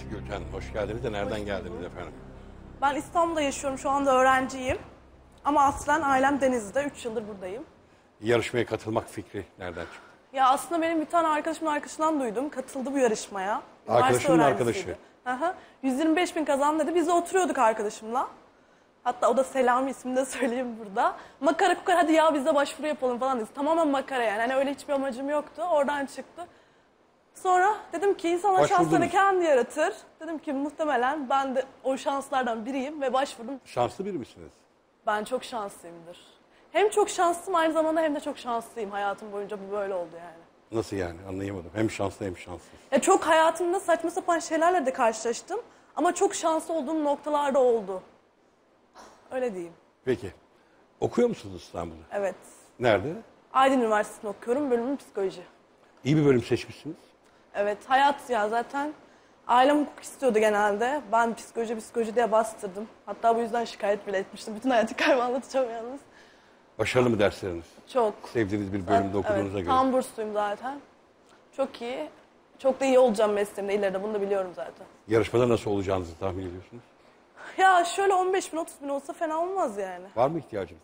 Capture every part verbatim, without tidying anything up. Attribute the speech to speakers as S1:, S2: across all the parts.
S1: Gülten, hoş geldiniz de nereden geldiniz efendim?
S2: Ben İstanbul'da yaşıyorum, şu anda öğrenciyim. Ama aslen ailem Denizli'de, üç yıldır buradayım.
S1: Yarışmaya katılmak fikri nereden çıktı?
S2: Ya aslında benim bir tane arkadaşımın arkadaşından duydum, katıldı bu yarışmaya.
S1: Arkadaşının arkadaşı?
S2: Aha, yüz yirmi beş bin kazan dedi, biz de oturuyorduk arkadaşımla. Hatta o da Selami, ismini de söyleyeyim burada. Makara kukara hadi ya biz de başvuru yapalım falan dedi. Tamamen makara yani, hani öyle hiçbir amacım yoktu, oradan çıktı. Sonra dedim ki insanlar
S1: Başvurdunuz.
S2: şanslarını kendi yaratır. Dedim ki muhtemelen ben de o şanslardan biriyim ve başvurdum.
S1: Şanslı biri misiniz?
S2: Ben çok şanslıyımdır. Hem çok şanslıyım aynı zamanda hem de çok şanslıyım. Hayatım boyunca bu böyle oldu yani.
S1: Nasıl yani? Anlayamadım. Hem şanslı hem şanssız.
S2: Ya çok hayatımda saçma sapan şeylerle de karşılaştım. Ama çok şanslı olduğum noktalarda oldu. Öyle diyeyim.
S1: Peki. Okuyor musunuz İstanbul'da?
S2: Evet.
S1: Nerede?
S2: Aydın Üniversitesi'nde okuyorum. Bölümüm psikoloji.
S1: İyi bir bölüm seçmişsiniz.
S2: Evet. Hayat ya zaten. Ailem hukuk istiyordu genelde. Ben psikoloji psikoloji diye bastırdım. Hatta bu yüzden şikayet bile etmiştim. Bütün hayat hikayemi anlatacağım yalnız.
S1: Başarılı mı dersleriniz?
S2: Çok.
S1: Sevdiğiniz bir bölümde okuduğunuza
S2: Evet,
S1: göre.
S2: tam bursluyum zaten. Çok iyi. Çok da iyi olacağım mesleğimde ileride. Bunu da biliyorum zaten.
S1: Yarışmada nasıl olacağınızı tahmin ediyorsunuz?
S2: Ya şöyle on beş bin otuz bin olsa fena olmaz yani.
S1: Var mı ihtiyacınız?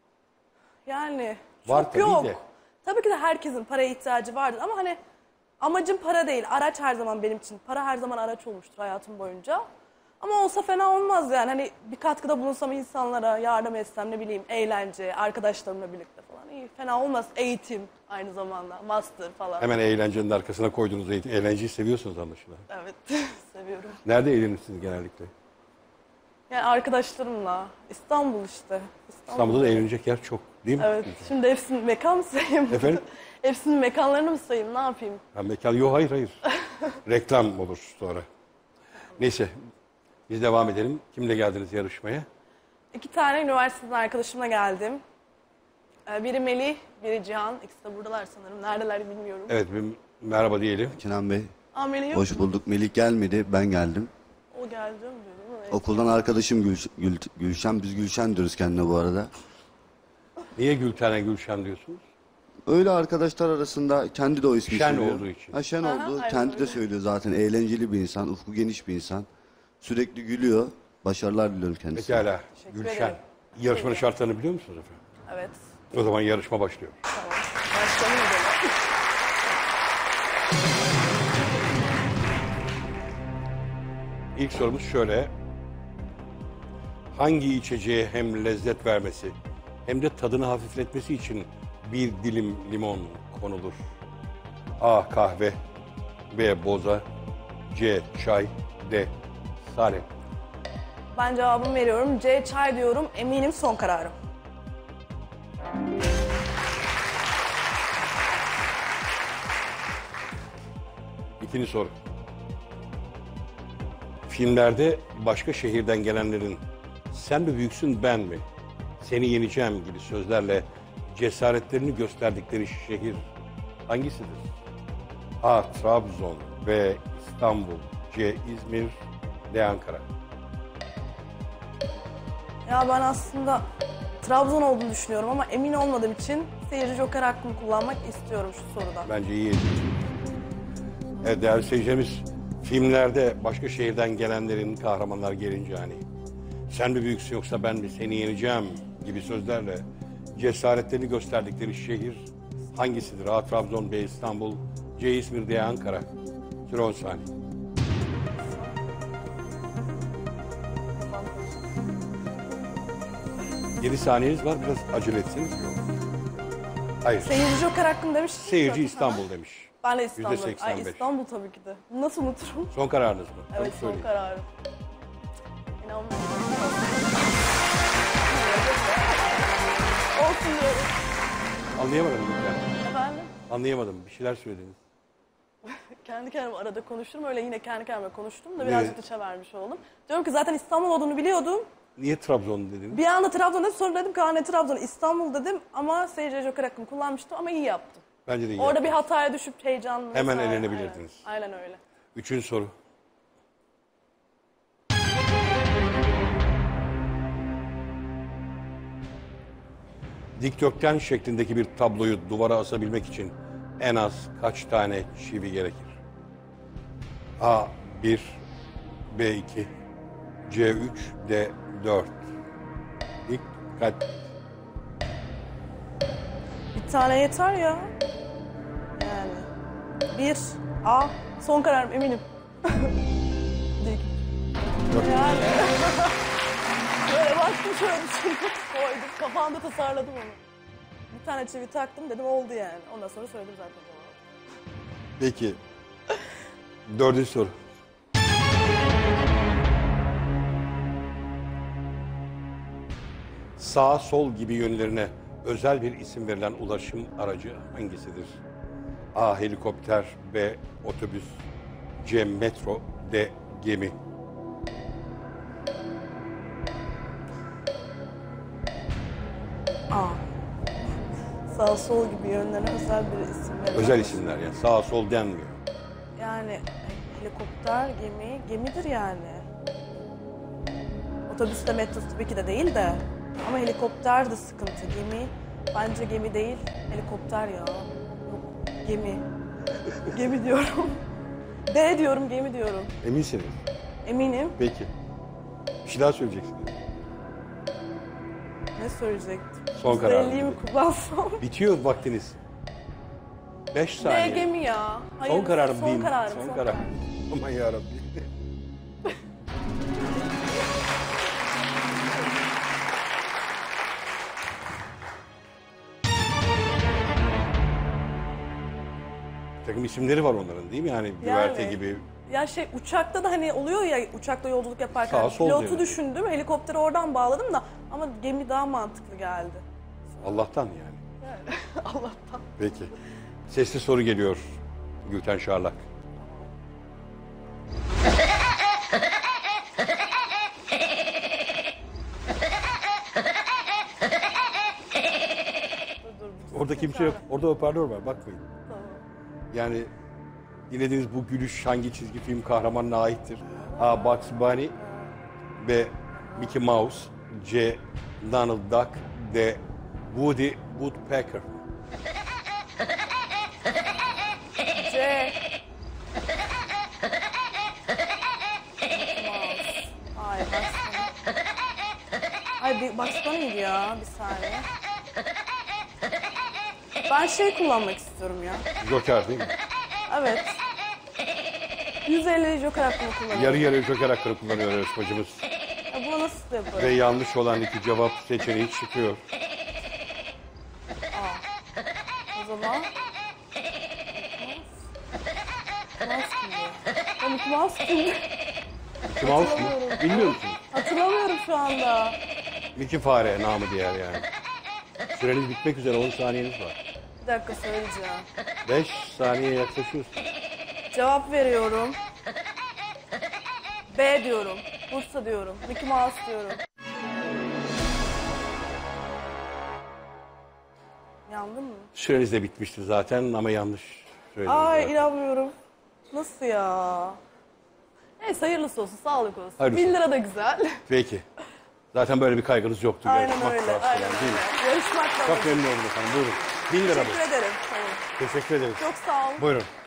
S2: Yani
S1: Var
S2: çok
S1: tabii
S2: yok.
S1: de.
S2: Tabii ki de herkesin paraya ihtiyacı vardır ama hani amacım para değil. Araç her zaman benim için. Para her zaman araç olmuştur hayatım boyunca. Ama olsa fena olmaz yani. Hani bir katkıda bulunsam insanlara, yardım etsem, ne bileyim, eğlence, arkadaşlarımla birlikte falan. İyi, fena olmaz. Eğitim aynı zamanda, master falan.
S1: Hemen eğlencenin arkasına koyduğunuz eğitim. Eğlenceyi seviyorsunuz anlaşılan.
S2: Evet, seviyorum.
S1: Nerede eğlenirsiniz genellikle?
S2: Yani arkadaşlarımla, İstanbul işte. İstanbul.
S1: İstanbul'da da eğlenecek yer çok değil mi?
S2: Evet, şimdi hepsinin mekan mı sayayım?
S1: Efendim?
S2: Hepsinin mekanlarını mı sayayım, ne yapayım?
S1: Ha, mekan yok, hayır hayır. Reklam olur sonra. Neyse, biz devam edelim. Kimle geldiniz yarışmaya?
S2: İki tane üniversiteden arkadaşımla geldim. Ee, Biri Melih, biri Cihan. İkisi de buradalar sanırım. Neredeler bilmiyorum.
S1: Evet, bir merhaba diyelim.
S3: Kenan Bey,
S2: Aa, Melih yok.
S3: hoş bulduk. Melih gelmedi, ben geldim.
S2: O geldi mi dedim ama neyse.
S3: Okuldan arkadaşım Gül, Gül, Gülşen, biz Gülşen diyoruz kendine bu arada.
S1: Niye Gülten'e Gülşen diyorsunuz?
S3: Öyle arkadaşlar arasında kendi de o ismi
S1: Şen
S3: söylüyor.
S1: olduğu için.
S3: Ha, şen
S2: Aha,
S3: oldu,
S2: aynen
S3: kendi de
S2: öyle.
S3: söylüyor zaten. Eğlenceli bir insan, ufku geniş bir insan. Sürekli gülüyor. Başarılar diliyorum kendisine.
S1: Pekala,
S2: Teşekkür
S1: Gülşen.
S2: ederim.
S1: Yarışmanın
S2: İyi.
S1: şartlarını biliyor musunuz efendim?
S2: Evet.
S1: O zaman yarışma başlıyor.
S2: Tamam. Başlayalım o zaman.
S1: İlk sorumuz şöyle. Hangi içeceğe hem lezzet vermesi hem de tadını hafifletmesi için bir dilim limon konulur? A. Kahve, B. Boza, C. Çay, D. Salep.
S2: Ben cevabımı veriyorum. C çay diyorum. Eminim son kararım.
S1: İkinci soru. Filmlerde başka şehirden gelenlerin sen mi büyüksün ben mi, seni yeneceğim gibi sözlerle cesaretlerini gösterdikleri şehir hangisidir? A. Trabzon, B. İstanbul, C. İzmir, D. Ankara.
S2: Ya ben aslında Trabzon olduğunu düşünüyorum ama emin olmadığım için seyirci joker hakkımı kullanmak istiyorum şu soruda.
S1: Bence iyi. Evet değerli seyircilerimiz, filmlerde başka şehirden gelenlerin kahramanlar gelince hani sen mi büyüksün yoksa ben mi seni yeneceğim gibi sözlerle cesaretlerini gösterdikleri şehir hangisidir? A. Trabzon, B. İstanbul, C. İzmir, D. Ankara. Süre on saniye. yedi saniyeniz var, biraz acele etseniz iyi olur. Hayır,
S2: Seyirci joker hakkım demiş.
S1: seyirci İstanbul demiş.
S2: Ben de
S1: Yüzde
S2: İstanbul.
S1: seksen
S2: Ay
S1: beş.
S2: İstanbul tabii ki de. Nasıl unuturum?
S1: Son kararınız mı?
S2: Evet,
S1: Çabuk
S2: son
S1: söyleyin.
S2: kararım. İnanmıyorum. Olsun diyorum.
S1: Anlayamadım lütfen.
S2: Efendim?
S1: Anlayamadım. Bir şeyler söylediniz.
S2: Kendi kendime arada konuşurum. Öyle yine kendi kendime konuştum da
S1: Ne?
S2: birazcık dışa vermiş oldum. Diyorum ki zaten İstanbul olduğunu biliyordum.
S1: Niye Trabzon dediniz?
S2: Bir anda Trabzon dedim. Sonra dedim ki ha ne Trabzon, İstanbul dedim. Ama seyirci joker hakkımı kullanmıştım ama iyi yaptım.
S1: Bence de iyi.
S2: Orada
S1: yaptınız.
S2: bir hataya düşüp heyecanlı
S1: Hemen
S2: vesaire.
S1: elenebilirdiniz.
S2: Aynen, aynen öyle.
S1: Üçüncü soru. Dikdörtgen şeklindeki bir tabloyu duvara asabilmek için en az kaç tane çivi gerekir? A. bir, B iki, C üç, D dört. Dikkat.
S2: Bir tane yeter ya. Yani. Bir. A. Son kararım eminim. Dik. Yani. Böyle baktım şöyle düşündüm. Koydum. Kafamda tasarladım onu. Bir tane çivi taktım dedim oldu yani. Ondan sonra söyledim zaten cevabı.
S1: Peki. Dördüncü soru. Sağ sol gibi yönlerine özel bir isim verilen ulaşım aracı hangisidir? A. Helikopter, B. Otobüs, C. Metro, D. Gemi.
S2: A. Sağ sol gibi yönlerine özel bir isim verilen.
S1: Özel isimler yani sağ sol denmiyor.
S2: Yani helikopter, gemi, gemidir yani. Otobüs de metro tabii ki de değil de. Ama helikopter de sıkıntı. Gemi, bence gemi değil, helikopter ya. Yok, gemi. Gemi diyorum. D diyorum, gemi diyorum.
S1: Eminsiniz.
S2: Eminim.
S1: Peki. Bir şey daha söyleyeceksiniz.
S2: Ne söyleyecektim?
S1: Son kararım.
S2: elliyi mi kullansam?
S1: Bitiyor vaktiniz. Beş
S2: D
S1: saniye.
S2: gemi ya. Hayır,
S1: Son kararım
S2: son
S1: değil.
S2: kararım.
S1: Son,
S2: Son
S1: kararım.
S2: kararım.
S1: Aman yarabbim. Bir takım isimleri var onların değil mi? Yani güverte
S2: Yani.
S1: gibi.
S2: Ya şey uçakta da hani oluyor ya uçakta yolculuk yaparken
S1: Sağ, sol
S2: pilotu
S1: diyor.
S2: düşündüm, helikopteri oradan bağladım da ama gemi daha mantıklı geldi.
S1: Allah'tan yani.
S2: Allah'tan.
S1: Peki. Sesli soru geliyor Gülten Şarlak.
S2: Dur dur.
S1: Orada kimse yok. Orada hoparlör var. Bakmayın.
S2: Tamam.
S1: Yani dinlediğiniz bu gülüş hangi çizgi film kahramanına aittir? A. Bugs Bunny, B. Mickey Mouse, C. Donald Duck, D. Woody Woodpecker.
S2: C. Ay Bugs Bunny. Ay bir Bugs Bunny'ydi ya bir saniye. Ben şey kullanmak istiyorum ya.
S1: Joker değil mi?
S2: Evet. yüz elli Joker hakkımı kullanıyorum.
S1: Yarı yarıya Joker hakkını kullanıyor yarışmacımız.
S2: Ya bunu nasıl yaparım?
S1: Ve yanlış olan iki cevap seçeneği çıkıyor.
S2: O zaman... Mouse kimdi? Ya Mickey Mouse kimdi?
S1: Mickey Mouse mu? Bilmiyor musunuz?
S2: Hatırlamıyorum şu anda.
S1: Mickey Fare namı diğer yani. Süreniz bitmek üzere on saniyeniz var.
S2: Bir dakika söyleyeceğim.
S1: beş saniye yaklaşıyorsunuz.
S2: Cevap veriyorum. B diyorum. Bursa diyorum. Mickey Mouse diyorum. Yandım mı?
S1: Süreniz de bitmişti zaten ama yanlış söylediniz.
S2: Ay
S1: zaten.
S2: inanmıyorum. Nasıl ya? Neyse hayırlısı olsun, sağlık olsun.
S1: Hayırlısı
S2: Bin lira da güzel.
S1: Peki. Zaten böyle bir kaygınız yoktu.
S2: Aynen
S1: yarışmak
S2: öyle.
S1: da
S2: Aynen
S1: falan, değil mi?
S2: öyle. Yarışmak da
S1: Çok memnun oldum efendim. Buyurun. Bin lira bu.
S2: Teşekkür ederim. Tamam.
S1: Teşekkür ederiz.
S2: Çok sağ ol.
S1: Buyurun.